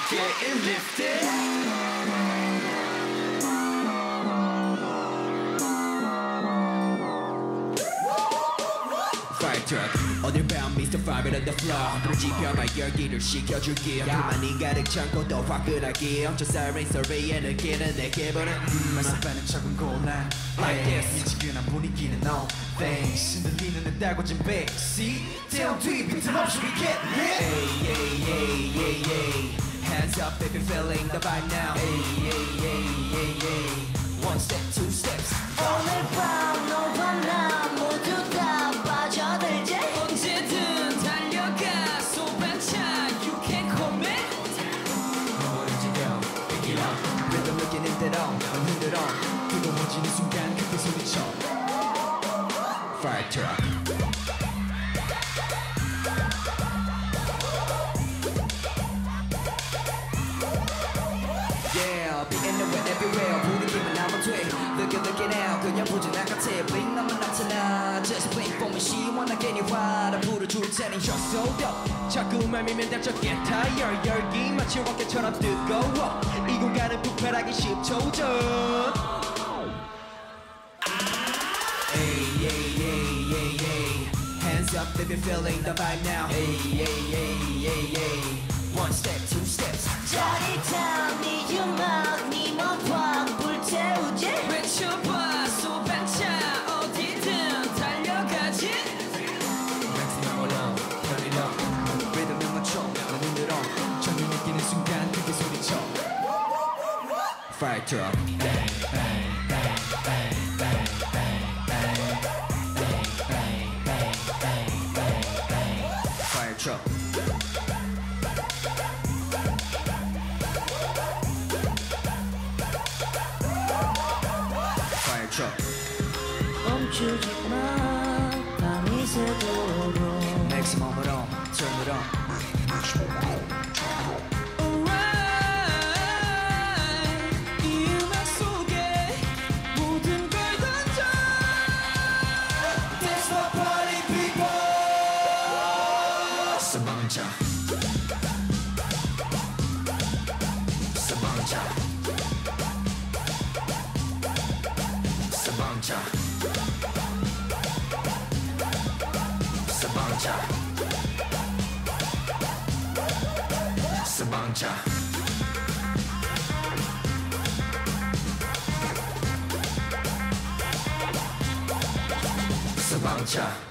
getting lifted. Fire truck 어딜 봐 Mr. Fire on the floor 불을 지펴봐 열기를 식혀줄게 불만이 가득 참고 더 화끈하게 엄청 siren 소리에 느끼는 내게 보는 말씀하는 척은 곤란 Like this 미지근한 분위기는 no thanks 흔들리는 내 달궈진 backseat 태운 뒤 빈틈없이 we get lit Hey, hey, hey, hey, hey. Hands up if you're feeling the vibe now. Hey, hey, hey, hey, hey. One step, two steps. 오늘 밤 너와 나 모두 다 빠져들지 언제든 달려가 소방차 You can call me. 움직여 pick it up Rhythm 느끼는 대로 흔들어 뜨거워지는 순간 그때 소리쳐 Fire truck. Yeah, be anywhere, everywhere. 부르기만 하면 돼. Look it out. 그냥 부진한 같아. Blink 나만 나타나. Just blink for me. 시원하게 네 화를 불어줄 테니 You're so dope. 자꾸만 밀면 다쳐 get tired. 열기 마치 rocket처럼 뜨거워. 이 공간은 폭발하기 10초 전. Hey, hey, hey, hey, hey. Hands up if you're feeling the vibe now. Hey, hey, hey, hey, hey. One step, two steps. 짜릿한 네 음악 네 몸확 불태우지 외쳐봐 소방차 어디든 달려가지. Maximum alone turn it up 리듬에 맞춰 난 흔들어 전율 느끼는 순간 그때 소리쳐 Fire truck. bang bang bang bang bang bang bang bang bang bang bang bang Fire truck. Fire truck. 멈추지 마 밤이 새도록 Maximum으로 turn it on. 이 음악 속에 모든 걸 던져. Dance for party people 사망자. 사망자. 사망자. 사망자. 사망자. 사망자.